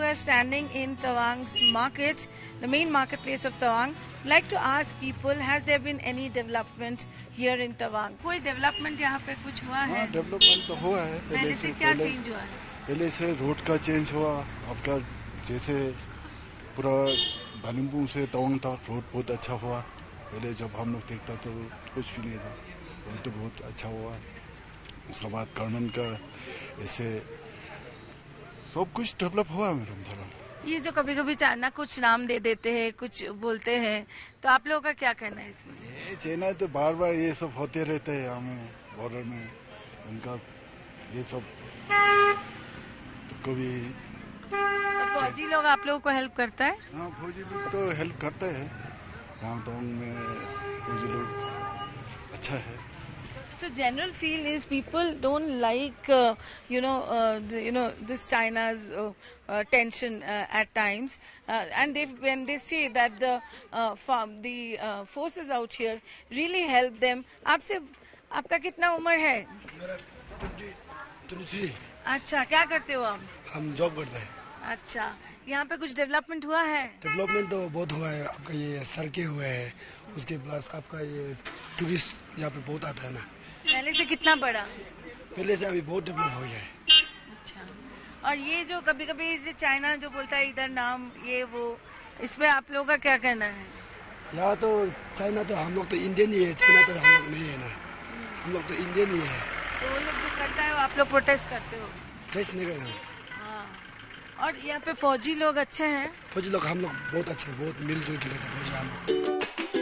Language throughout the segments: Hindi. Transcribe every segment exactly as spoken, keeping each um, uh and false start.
are standing in Tawang's market, the main marketplace of Tawang. I'd like to ask people, has there been any development here in Tawang? कोई development यहाँ पे कुछ हुआ है? हाँ, डेवलपमेंट तो हुआ है। पहले, पहले से क्या चेंज हुआ है? पहले से रोड का चेंज हुआ। आपका जैसे पूरा भानुमपुर से तवांग तक रोड बहुत अच्छा हुआ। पहले जब हम लोग देखता तो कुछ भी नहीं था, रोड तो बहुत अच्छा हुआ। उसके बाद गवर्नमेंट का ऐसे सब कुछ डेवलप हुआ मैडम थोड़ा। ये जो कभी कभी चाइना कुछ नाम दे देते हैं, कुछ बोलते हैं, तो आप लोगों का क्या कहना है इसमें? ये चाइना तो बार बार ये सब होते रहते हैं यहाँ में बॉर्डर में, उनका ये सब तो कभी तो फौजी लोग आप लोगों को हेल्प करता है? हाँ, फौजी लोग तो हेल्प करते हैं यहाँ तो उनमें फौजी लोग अच्छा है। So general feel is people don't like uh, you know uh, the, you know this China's uh, uh, tension uh, at times, uh, and they when they say that the uh, farm, the uh, forces out here really help them. आपसे आपका कितना उम्र है? मेरा ट्वेंटी। अच्छा, क्या करते हो आप? हम जॉब करते हैं। अच्छा, यहाँ पे कुछ डेवलपमेंट हुआ है? डेवलपमेंट तो बहुत हुआ है। आपका ये सड़कें हुए हैं, उसके प्लस आपका ये टूरिस्ट यहाँ पे बहुत आता है ना। पहले से कितना बड़ा? पहले से अभी बहुत डेवलप हो गया है। अच्छा, और ये जो कभी कभी चाइना जो बोलता है इधर नाम ये वो, इसमें आप लोगों का क्या कहना है? यहाँ तो चाइना तो हम लोग तो इंडियन ही है, चाइना तो हम लोग नहीं है ना, हम लोग तो इंडियन ही है। तो वो लोग जो करता है आप लोग प्रोटेस्ट करते हो? प्रोटेस्ट नहीं करते। हाँ, और यहाँ पे फौजी लोग अच्छे हैं? फौजी लोग हम लोग बहुत अच्छे, बहुत मिलजुल के रहते फौजी हम लोग।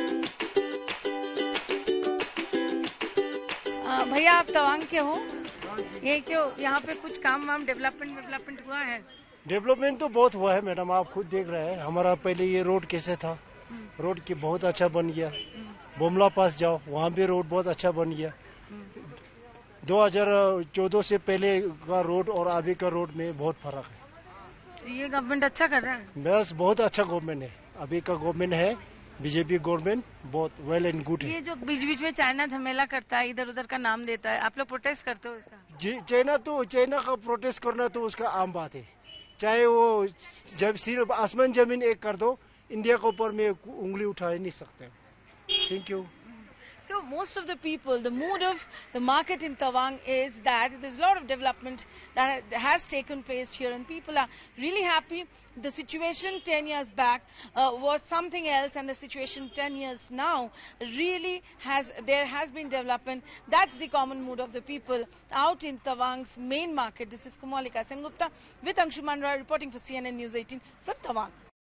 भैया आप तवांग के हो? ये क्यों यहाँ पे कुछ काम वाम डेवलपमेंट डेवलपमेंट हुआ है? डेवलपमेंट तो बहुत हुआ है मैडम, आप खुद देख रहे हैं। हमारा पहले ये रोड कैसे था, रोड की बहुत अच्छा बन गया। बोमला पास जाओ, वहाँ भी रोड बहुत अच्छा बन गया। दो हज़ार चौदह से पहले का रोड और अभी का रोड में बहुत फर्क है। ये गवर्नमेंट अच्छा कर रहा है? बस बहुत अच्छा गवर्नमेंट है, अभी का गवर्नमेंट है बीजेपी गवर्नमेंट, बहुत वेल एंड गुड है। ये जो बीच बीच में चाइना झमेला करता है, इधर उधर का नाम देता है, आप लोग प्रोटेस्ट करते हो इसका? जी, चाइना तो चाइना का प्रोटेस्ट करना तो उसका आम बात है। चाहे वो जब सिर्फ आसमान जमीन एक कर दो, इंडिया के ऊपर में उंगली उठा नहीं सकते। Thank you. So most of the people, the mood of the market in Tawang is that there's a lot of development that has taken place here and people are really happy. The situation ten years back uh, was something else, and the situation ten years now really has, there has been development. That's the common mood of the people out in Tawang's main market. This is Kumalika Sengupta with Anshuman Roy reporting for C N N News eighteen from Tawang.